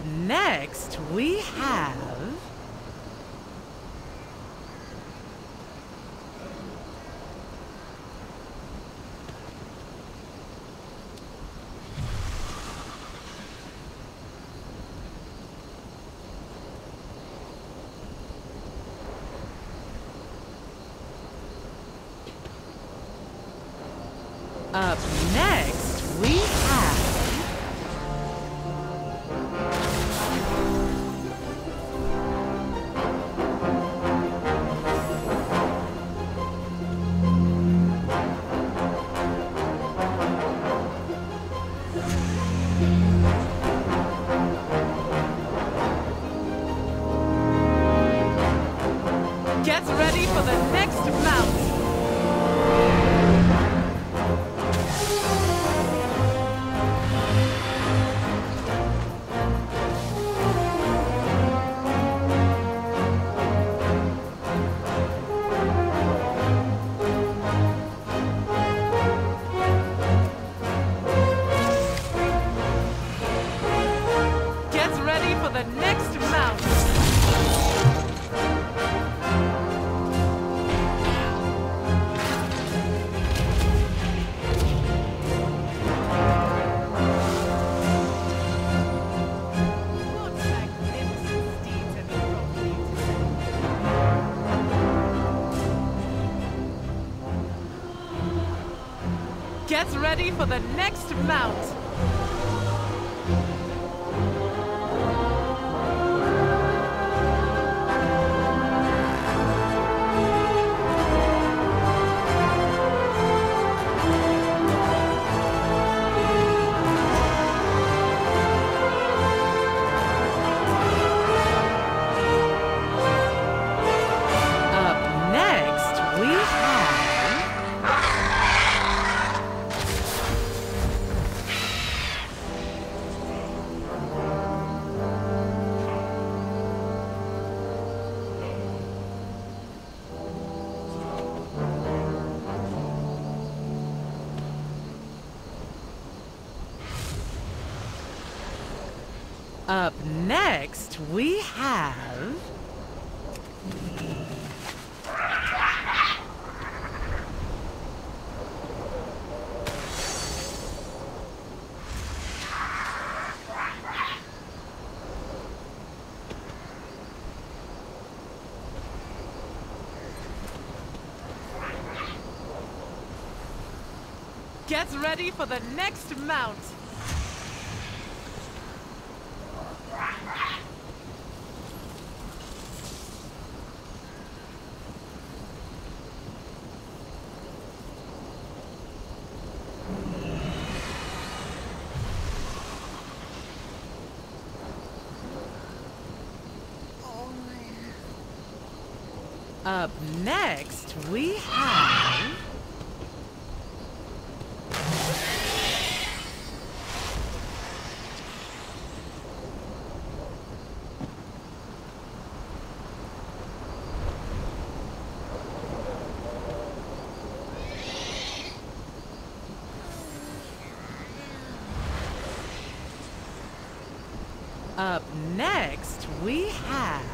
next, we have... Up next, we have... Get ready for the next mount! Get ready for the next mount! Up next, we have... Get ready for the next mount! Up next, we have... Up next, we have...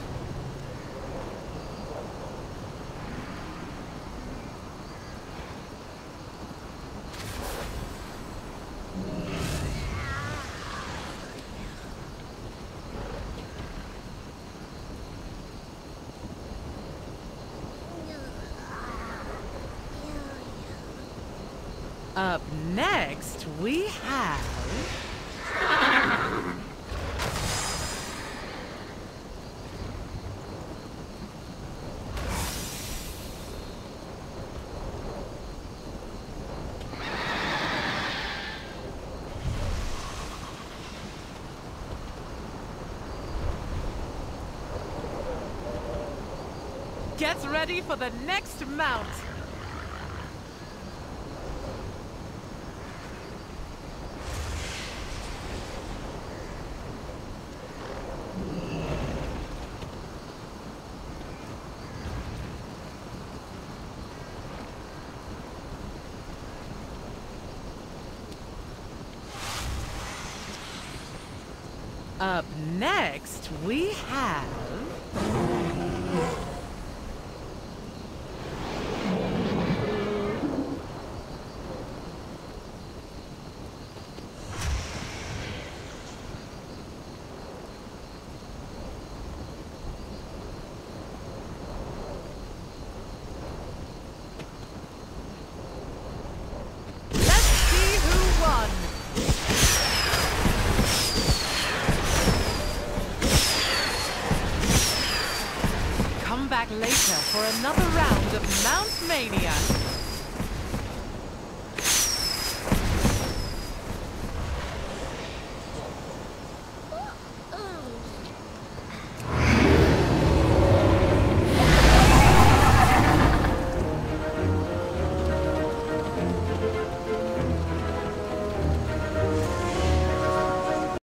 Up next, we have... Get ready for the next mount! Up next, we have... Let's see who won! Come back later for another round of Mount Mania.